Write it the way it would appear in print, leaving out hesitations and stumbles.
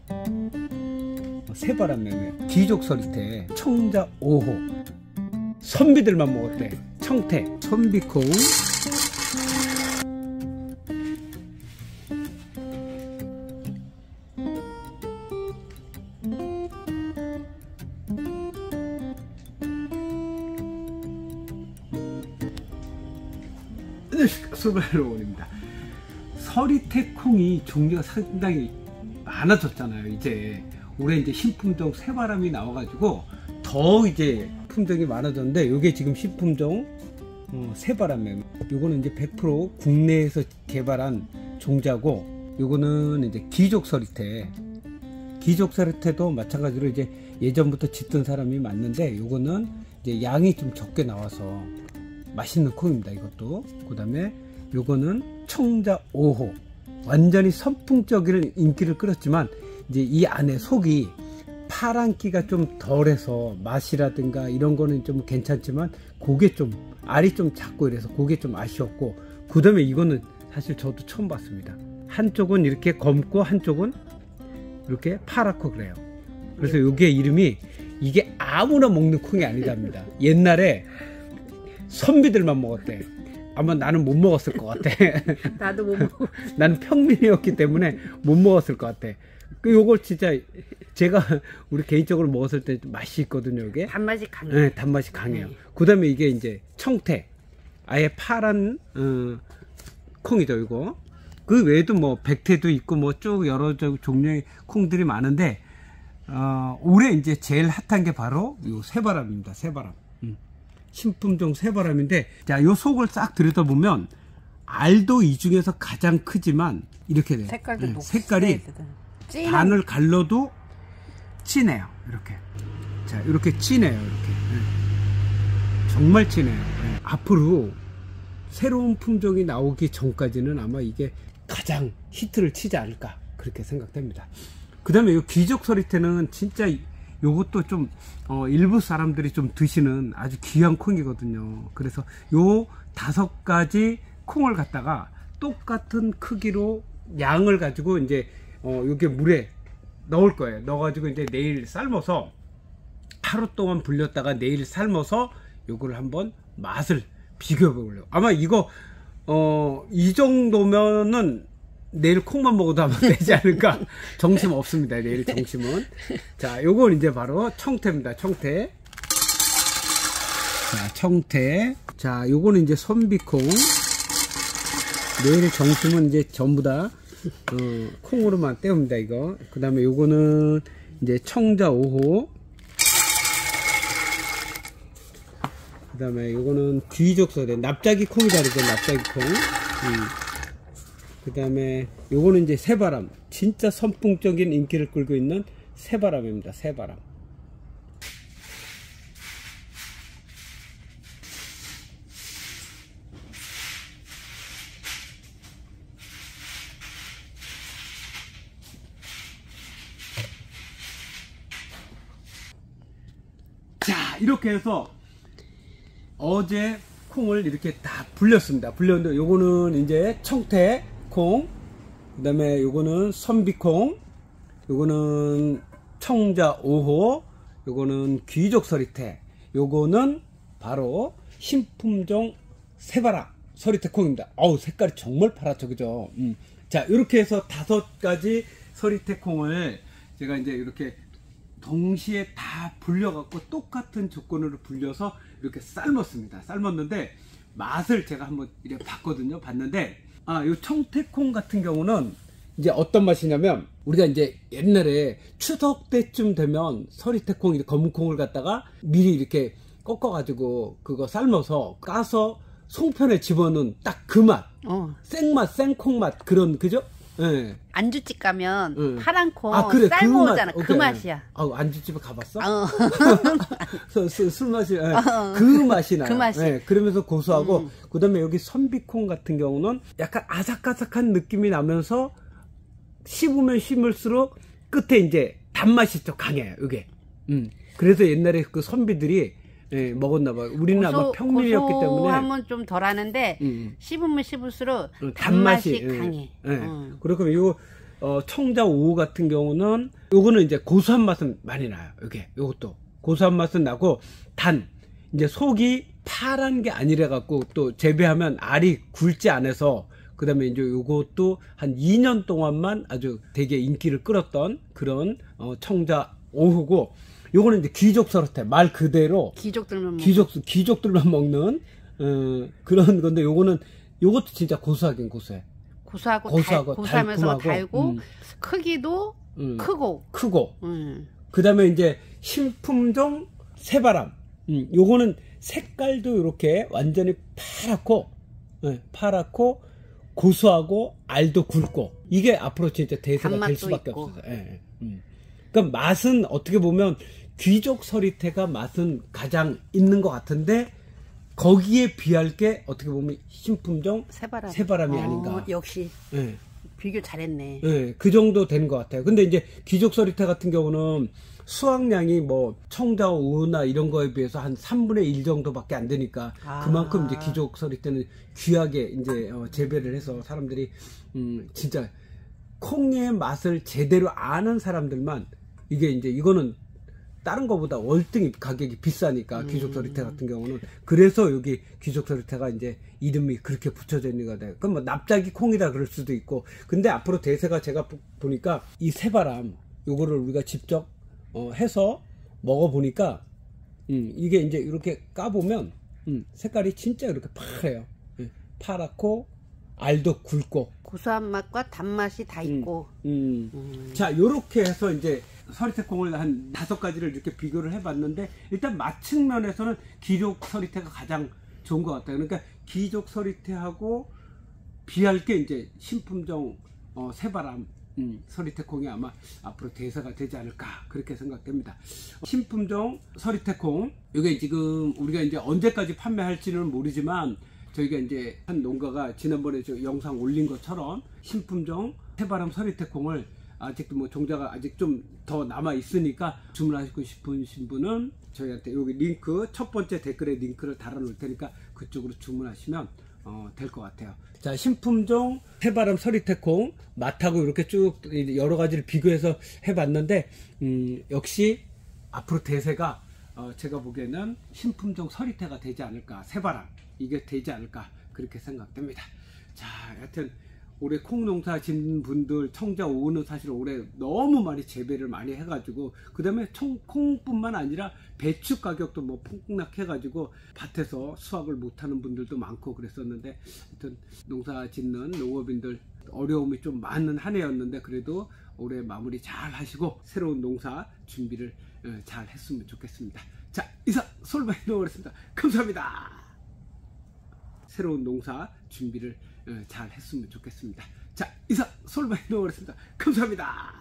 새바람매매, 귀족서리태, 청자 5호. 선비들만 먹었대. 청태, 선비콩. 소발로원입니다. 서리태 콩이 종류가 상당히 많아졌잖아요. 이제 올해 이제 신품종 새바람이 나와가지고 더 이제 품종이 많아졌는데, 요게 지금 신품종 새바람매. 요거는 이제 100% 국내에서 개발한 종자고, 요거는 이제 귀족서리태. 귀족서리태도 마찬가지로 이제 예전부터 짓던 사람이 많는데, 요거는 이제 양이 좀 적게 나와서 맛있는 콩입니다. 이것도. 그 다음에 요거는 청자 5호. 완전히 선풍적인 인기를 끌었지만, 이제 이 안에 속이 파란기가 좀 덜해서 맛이라든가 이런 거는 좀 괜찮지만, 그게 좀 알이 좀 작고 이래서 그게 좀 아쉬웠고, 그 다음에 이거는 사실 저도 처음 봤습니다. 한쪽은 이렇게 검고 한쪽은 이렇게 파랗고 그래요. 그래서 요게 이름이, 이게 아무나 먹는 콩이 아니답니다. 옛날에 선비들만 먹었대. 아마 나는 못 먹었을 것 같아. 나도 못 먹어. 나는 평민이었기 때문에 못 먹었을 것 같아. 요걸 진짜 제가 우리 개인적으로 먹었을 때 맛이 있거든요. 이게 단맛이 강해요. 네, 단맛이 강해요. 그 다음에 이게 이제 청태, 아예 파란 콩이죠. 이거 그 외에도 뭐 백태도 있고 뭐 쭉 여러 종류의 콩들이 많은데, 올해 이제 제일 핫한 게 바로 요 새바람입니다. 새바람. 신품종 새바람인데, 자, 요 속을 싹 들여다보면 알도 이 중에서 가장 크지만 이렇게 돼요. 색깔도 색깔이 반을 갈라도 진해요. 이렇게. 자, 이렇게 진해요. 이렇게. 정말 진해요. 앞으로 새로운 품종이 나오기 전까지는 아마 이게 가장 히트를 치지 않을까, 그렇게 생각됩니다. 그 다음에 이 귀족서리태는 진짜 요것도 좀 일부 사람들이 좀 드시는 아주 귀한 콩이거든요. 그래서 요 5가지 콩을 갖다가 똑같은 크기로 양을 가지고 이제 요게 물에 넣을 거예요. 넣어가지고 이제 내일 삶아서, 하루 동안 불렸다가 내일 삶아서 요거를 한번 맛을 비교해 보려고. 아마 이거 이 정도면은 내일 콩만 먹어도 아마 되지 않을까. 정심 없습니다. 내일 정심은. 자, 요건 이제 바로 청태입니다. 청태. 자, 청태. 자, 요거는 이제 선비콩. 내일 정심은 이제 전부 다 콩으로만 때웁니다. 이거. 그 다음에 요거는 이제 청자 5호. 그 다음에 요거는 귀족서리태. 납작이 콩이 다르죠. 납작이 콩. 그 다음에 요거는 이제 새바람. 진짜 선풍적인 인기를 끌고 있는 새바람입니다. 새바람. 자, 이렇게 해서 어제 콩을 이렇게 다 불렸습니다. 불렸는데 요거는 이제 청태 콩, 그 다음에 요거는 선비콩, 요거는 청자 5호, 요거는 귀족서리태, 요거는 바로 신품종 새바람 서리태 콩입니다. 어우, 색깔이 정말 파랗죠, 그죠? 자, 이렇게 해서 5가지 서리태 콩을 제가 이제 이렇게 동시에 다 불려갖고 똑같은 조건으로 불려서 이렇게 삶았습니다. 삶았는데 맛을 제가 한번 이렇게 봤거든요. 봤는데, 요 청태콩 같은 경우는 이제 어떤 맛이냐면, 우리가 이제 옛날에 추석 때쯤 되면 서리태콩, 검은 콩을 갖다가 미리 이렇게 꺾어가지고 그거 삶아서 까서 송편에 집어넣은 딱 그 맛. 생맛, 생콩 맛, 그런, 그죠? 네. 안주집 가면 파란 콩 그래, 삶아 그 오잖아. 그 맛이야. 안주집에 가봤어? 술 맛이, 그 맛이 나요. 그 맛이. 네, 그러면서 고소하고, 그 다음에 여기 선비콩 같은 경우는 약간 아삭아삭한 느낌이 나면서 씹으면 씹을수록 끝에 이제 단맛이 좀 강해요, 이게. 그래서 옛날에 그 선비들이 먹었나봐요. 우리는 아마 평민이었기 때문에. 고소함은 좀 덜 하는데, 씹으면 씹을수록 단맛이 강해. 그리고 요 청자 5호 같은 경우는 요거는 이제 고소한 맛은 많이 나요. 요것도 고소한 맛은 나고, 단 이제 속이 파란 게 아니라 갖고 또 재배하면 알이 굵지 않아서, 그 다음에 이제 요것도 한 2년 동안만 아주 되게 인기를 끌었던 그런 청자 5호고, 요거는 이제 귀족 서리태, 말 그대로 귀족들만 먹는 그런 건데, 요것도 진짜 고소하긴 고소해. 고소하면서 달고 크기도 크고 그 다음에 이제 신품종 새바람, 요거는 색깔도 이렇게 완전히 파랗고 고소하고 알도 굵고, 이게 앞으로 진짜 대세가 될 수밖에 없어요. 그러니까 맛은 어떻게 보면 귀족 서리태가 맛은 가장 있는 것 같은데, 거기에 비할 게 어떻게 보면 신품종 새바람이 아닌가. 역시 비교 잘했네. 그 정도 되는 것 같아요. 근데 이제 귀족 서리태 같은 경우는 수확량이 뭐 청자 5호나 이런 거에 비해서 한 3분의 1 정도밖에 안 되니까, 그만큼 이제 귀족 서리태는 귀하게 이제 재배를 해서 사람들이 진짜 콩의 맛을 제대로 아는 사람들만, 이거는 다른 거보다 월등히 가격이 비싸니까, 귀족 서리태 같은 경우는. 그래서 여기 귀족 서리태가 이제 이름이 그렇게 붙여져 있는 거다. 그럼 뭐 납작이 콩이다 그럴 수도 있고. 근데 앞으로 대세가 제가 보니까 이 새바람, 요거를 우리가 직접 해서 먹어보니까 이게 이제 이렇게 까보면 색깔이 진짜 이렇게 파래요. 파랗고 알도 굵고 고소한 맛과 단맛이 다 있고. 자, 요렇게 해서 이제 서리태콩을 한 5가지를 이렇게 비교를 해봤는데, 일단 맛 측면에서는 귀족 서리태가 가장 좋은 것 같아요. 그러니까 귀족 서리태하고 비할 게 이제 신품종 새바람 서리태콩이 아마 앞으로 대세가 되지 않을까, 그렇게 생각됩니다. 신품종 서리태콩, 이게 지금 우리가 이제 언제까지 판매할지는 모르지만, 저희가 이제 한 농가가 지난번에 저 영상 올린 것처럼 신품종 새바람 서리태콩을 아직도 뭐 종자가 아직 좀 더 남아 있으니까, 주문하시고 싶으신 분은 저희한테 여기 링크, 첫 번째 댓글에 링크를 달아 놓을 테니까 그쪽으로 주문하시면 될 것 같아요. 자, 신품종 새바람 서리태콩 맛하고 이렇게 쭉 여러 가지를 비교해서 해봤는데, 역시 앞으로 대세가 제가 보기에는 신품종 서리태가 되지 않을까, 새바람 이게 되지 않을까, 그렇게 생각됩니다. 자, 여하튼 올해 콩 농사 짓는 분들, 청자 5호는 사실 올해 너무 많이 재배를 많이 해가지고, 그 다음에 콩뿐만 아니라 배추 가격도 뭐 폭락해가지고 밭에서 수확을 못하는 분들도 많고 그랬었는데, 하여튼 농사 짓는 농업인들 어려움이 좀 많은 한 해였는데, 그래도 올해 마무리 잘 하시고 새로운 농사 준비를 잘 했으면 좋겠습니다. 자, 이상 솔바이 농어였습니다. 감사합니다. 새로운 농사 준비를 잘 했으면 좋겠습니다. 자, 이상 솔바이 농어였습니다. 감사합니다.